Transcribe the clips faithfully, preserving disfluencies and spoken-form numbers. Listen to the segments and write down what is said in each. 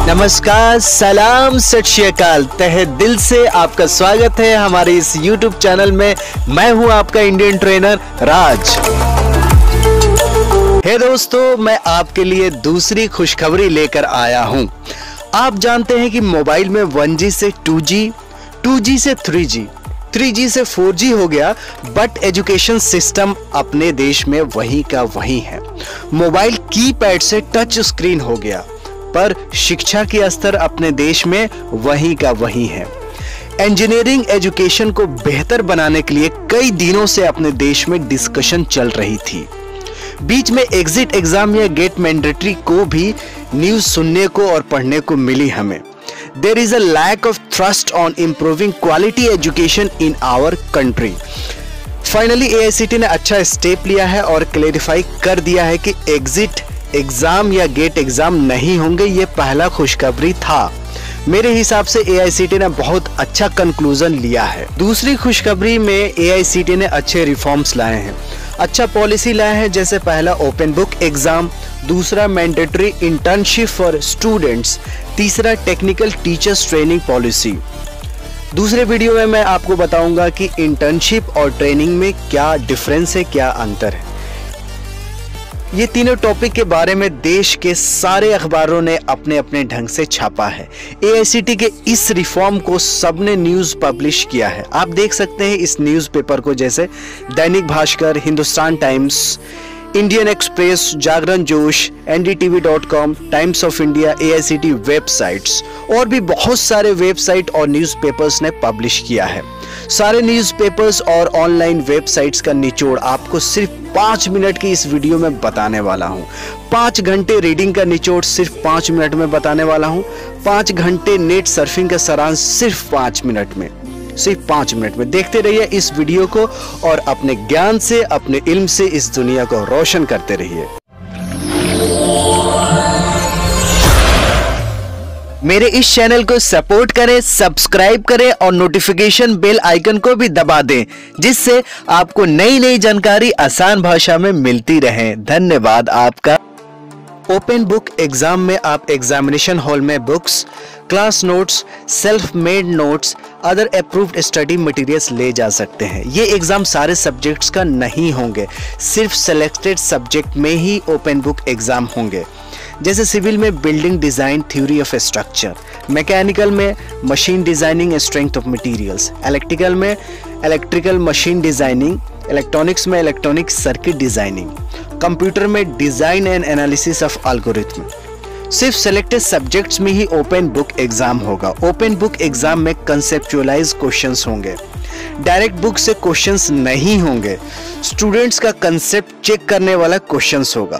नमस्कार, सलाम, सत श्री अकाल। तहे दिल से आपका स्वागत है हमारे इस यूट्यूब चैनल में। मैं हूं आपका इंडियन ट्रेनर राज। हे दोस्तों, मैं आपके लिए दूसरी खुशखबरी लेकर आया हूं। आप जानते हैं कि मोबाइल में वन जी से टू जी, टू जी से थ्री जी, थ्री जी से फोर जी हो गया, बट एजुकेशन सिस्टम अपने देश में वही का वही है। मोबाइल कीपैड से टच स्क्रीन हो गया, पर शिक्षा की स्तर अपने देश में वही का वही है। इंजीनियरिंग एजुकेशन को बेहतर बनाने के लिए कई दिनों से अपने देश में डिस्कशन चल रही थी। बीच में एग्जिट एग्जाम या गेट मैंडेटरी को भी न्यूज सुनने को और पढ़ने को मिली हमें। There is a lack of trust on improving quality education in our country. Finally A I C T ने अच्छा स्टेप लिया है और क्लेरिफाई कर दिया है कि एग्जिट एग्जाम या गेट एग्जाम नहीं होंगे। ये पहला खुशखबरी था। मेरे हिसाब से ए आई सी टी ने बहुत अच्छा कंक्लूजन लिया है। दूसरी खुशखबरी में ए आई सी टी ने अच्छे रिफॉर्म्स लाए हैं, अच्छा पॉलिसी लाए हैं। जैसे पहला ओपन बुक एग्जाम, दूसरा मैंडेटरी इंटर्नशिप फॉर स्टूडेंट्स, तीसरा टेक्निकल टीचर्स ट्रेनिंग पॉलिसी। दूसरे वीडियो में मैं आपको बताऊंगा कि इंटर्नशिप और ट्रेनिंग में क्या डिफरेंस है, क्या अंतर है। ये तीनों टॉपिक के बारे में देश के सारे अखबारों ने अपने अपने ढंग से छापा है। ए आई सी टी के इस रिफॉर्म को सबने न्यूज पब्लिश किया है। आप देख सकते हैं इस न्यूज़पेपर को, जैसे Dainik Bhaskar, Hindustan Times, Indian Express, Jagran Josh, N D T V dot com, Times of India, A I C T websites और भी बहुत सारे वेबसाइट और न्यूज़पेपर्स ने पब्लिश किया है। सारे न्यूज़पेपर्स और ऑनलाइन वेबसाइट्स का निचोड़ आपको सिर्फ पाँच मिनट की इस वीडियो में बताने वाला हूं। पाँच घंटे रीडिंग का निचोड़ सिर्फ पाँच मिनट में बताने वाला हूं। पाँच घंटे नेट सर्फिंग का सारांश सिर्फ पाँच मिनट में, सिर्फ पाँच मिनट में। देखते रहिए इस वीडियो को और अपने ज्ञान से, अपने इल्म से इस दुनिया को रोशन करते रहिए। मेरे इस चैनल को सपोर्ट करें, सब्सक्राइब करें और नोटिफिकेशन बेल आइकन को भी दबा दें, जिससे आपको नई नई जानकारी आसान भाषा में मिलती रहे। धन्यवाद आपका। ओपन बुक एग्जाम में आप एग्जामिनेशन हॉल में books, class notes, self made notes, other approved study materials ले जा सकते हैं। ये एग्जाम सारे सब्जेक्ट्स का नहीं होंगे, सिर्फ सेलेक्टेड सब्जेक्ट में ही ओपन बुक एग्जाम होंगे। जैसे सिविल में building design, theory of structure, mechanical में machine designing, strength of materials, electrical में इलेक्ट्रिकल मशीन डिजाइनिंग, इलेक्ट्रॉनिक्स में इलेक्ट्रॉनिक सर्किट डिजाइनिंग, कंप्यूटर में design and analysis of algorithm. सिर्फ सेलेक्टेड सब्जेक्ट्स में ही ओपन बुक एग्जाम होगा। Open book exam में conceptualize questions होंगे, डायरेक्ट बुक से क्वेश्चंस नहीं होंगे। स्टूडेंट्स का कंसेप्ट चेक करने वाला क्वेश्चंस होगा।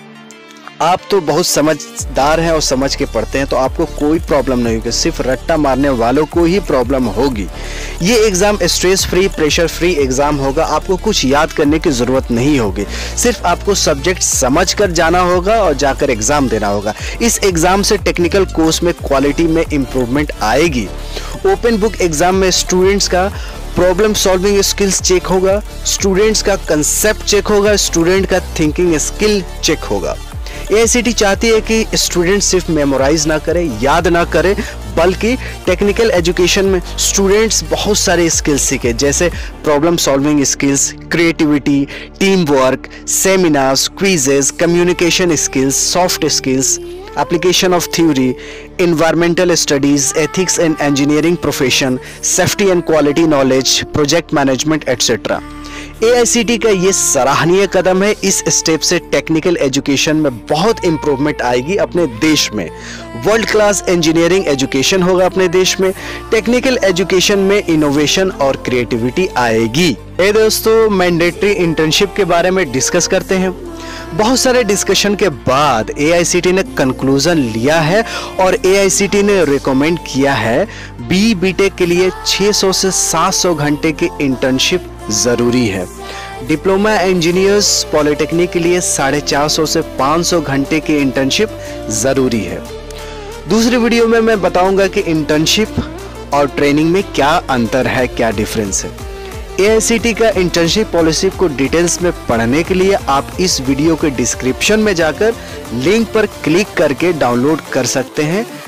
आप तो बहुत समझदार हैं और समझ के पढ़ते हैं, तो आपको कोई प्रॉब्लम नहीं होगी। सिर्फ रट्टा मारने वालों को ही प्रॉब्लम होगी। ये exam stress free, pressure free exam होगा। आपको कुछ याद करने की जरूरत नहीं होगी, सिर्फ आपको सब्जेक्ट समझ कर जाना होगा और जाकर एग्जाम देना होगा। इस एग्जाम से टेक्निकल कोर्स में क्वालिटी में इम्प्रूवमेंट आएगी। ओपन बुक एग्जाम में स्टूडेंट्स का प्रॉब्लम सॉल्विंग स्किल्स चेक होगा, स्टूडेंट्स का कंसेप्ट चेक होगा, स्टूडेंट का थिंकिंग स्किल चेक होगा। ए आई सी टी चाहती है कि स्टूडेंट सिर्फ मेमोराइज ना करे, याद ना करे, बल्कि टेक्निकल एजुकेशन में स्टूडेंट्स बहुत सारे स्किल्स सीखे, जैसे problem solving skills, creativity, team work, seminars, quizzes, communication skills, soft skills, application of theory, environmental studies, ethics and engineering profession, safety and quality knowledge, project management et cetera. A I C T का ये सराहनीय कदम है। इस step से technical education में बहुत improvement आएगी अपने देश में। वर्ल्ड क्लास इंजीनियरिंग एजुकेशन होगा अपने देश में। टेक्निकल एजुकेशन में इनोवेशन और क्रिएटिविटी आएगी। ए दोस्तों, मैंडेटरी इंटर्नशिप के बारे में डिस्कस करते हैं। बहुत सारे डिस्कशन के बाद ए आई सी टी ने कंक्लूजन लिया है और ए आई सी टी ने रिकमेंड किया है बी बी टेक के लिए छह सौ से सात सौ घंटे की इंटर्नशिप जरूरी है। डिप्लोमा इंजीनियर्स पॉलिटेक्निक के लिए साढ़े चार सौ से पाँच सौ घंटे की इंटर्नशिप जरूरी है। दूसरी वीडियो में मैं बताऊंगा कि इंटर्नशिप और ट्रेनिंग में क्या अंतर है, क्या डिफरेंस है। ए आई सी टी का इंटर्नशिप पॉलिसी को डिटेल्स में पढ़ने के लिए आप इस वीडियो के डिस्क्रिप्शन में जाकर लिंक पर क्लिक करके डाउनलोड कर सकते हैं।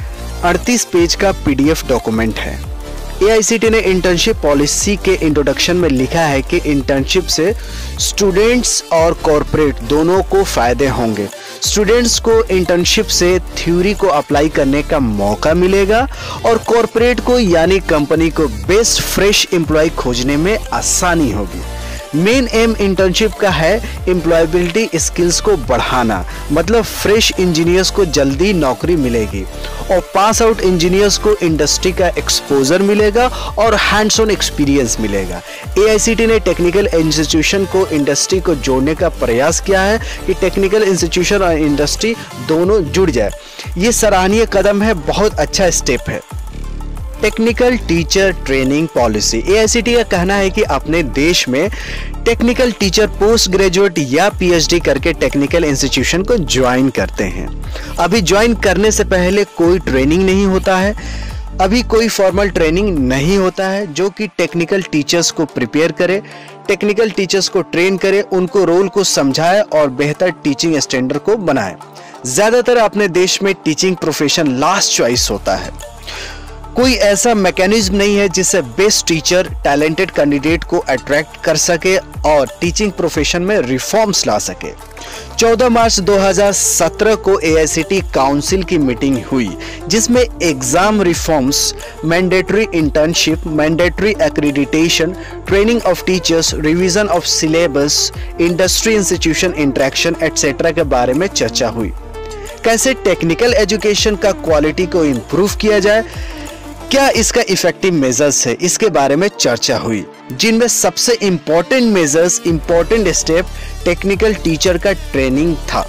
अड़तीस पेज का पीडीएफ डॉक्यूमेंट है। ए आई सी टी ने इंटर्नशिप पॉलिसी के इंट्रोडक्शन में लिखा है कि इंटर्नशिप से स्टूडेंट्स और कॉरपोरेट दोनों को फायदे होंगे। स्टूडेंट्स को इंटर्नशिप से थ्योरी को अप्लाई करने का मौका मिलेगा और कॉरपोरेट को यानी कंपनी को बेस्ट फ्रेश एम्प्लॉय खोजने में आसानी होगी। मेन एम इंटर्नशिप का है एम्प्लॉयबिलिटी स्किल्स को बढ़ाना, मतलब फ्रेश इंजीनियर्स को जल्दी नौकरी मिलेगी और पास आउट इंजीनियर्स को इंडस्ट्री का एक्सपोजर मिलेगा और हैंड्स ऑन एक्सपीरियंस मिलेगा। ए आई सी टी ने टेक्निकल इंस्टीट्यूशन को इंडस्ट्री को जोड़ने का प्रयास किया है कि टेक्निकल इंस्टीट्यूशन और इंडस्ट्री दोनों जुड़ जाए। ये सराहनीय कदम है, बहुत अच्छा स्टेप है। Technical teacher training policy. A I C T का कहना है कि अपने देश में टेक्निकल टीचर पोस्ट ग्रेजुएट या पी एच डी करके टेक्निकल इंस्टीट्यूशन को ज्वाइन करते हैं। अभी ज्वाइन करने से पहले कोई ट्रेनिंग नहीं होता है, अभी कोई फॉर्मल ट्रेनिंग नहीं होता है जो कि टेक्निकल टीचर्स को प्रिपेयर करे, टेक्निकल टीचर्स को ट्रेन करे, उनको रोल को समझाए और बेहतर टीचिंग स्टैंडर्ड को बनाए। ज़्यादातर अपने देश में टीचिंग प्रोफेशन लास्ट चॉइस होता है। कोई ऐसा मैकेनिज्म नहीं है जिससे बेस्ट टीचर टैलेंटेड कैंडिडेट को अट्रैक्ट कर सके और टीचिंग प्रोफेशन में रिफॉर्म्स ला सके। चौदह मार्च दो हज़ार सत्रह को A I C T council की मीटिंग हुई जिसमें exam reforms, mandatory internship, mandatory accreditation, training of teachers, revision of syllabus, industry institution interaction etcetera के बारे में चर्चा हुई। कैसे टेक्निकल एजुकेशन का क्वालिटी को इम्प्रूव किया जाए, क्या इसका इफेक्टिव मेजर्स है, इसके बारे में चर्चा हुई, जिनमें सबसे important measures, important step technical teacher का ट्रेनिंग था।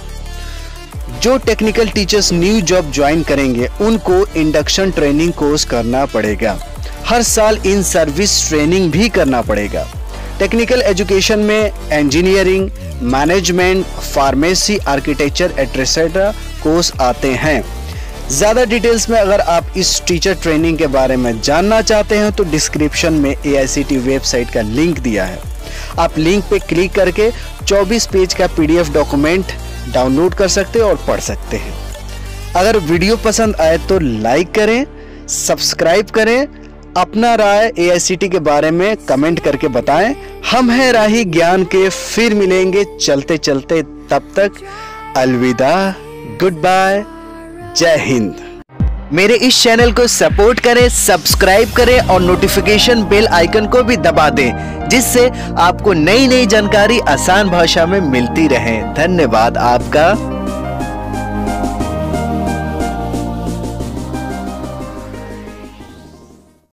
जो technical teachers new job join करेंगे उनको इंडक्शन ट्रेनिंग कोर्स करना पड़ेगा। हर साल इन सर्विस ट्रेनिंग भी करना पड़ेगा। टेक्निकल एजुकेशन में engineering, management, pharmacy, architecture etcetera course आते हैं। ज़्यादा डिटेल्स में अगर आप इस टीचर ट्रेनिंग के बारे में जानना चाहते हैं तो डिस्क्रिप्शन में A I C T website का लिंक दिया है। आप लिंक पे क्लिक करके चौबीस पेज का P D F document download कर सकते हैं और पढ़ सकते हैं। अगर वीडियो पसंद आए तो लाइक करें, सब्सक्राइब करें, अपना राय ए आई सी टी के बारे में कमेंट करके बताएं। हम हैं राही ज्ञान के, फिर मिलेंगे चलते चलते, तब तक अलविदा, गुड बाय, जय हिंद। मेरे इस चैनल को सपोर्ट करें, सब्सक्राइब करें और नोटिफिकेशन बेल आइकन को भी दबा दें जिससे आपको नई नई जानकारी आसान भाषा में मिलती रहे। धन्यवाद आपका।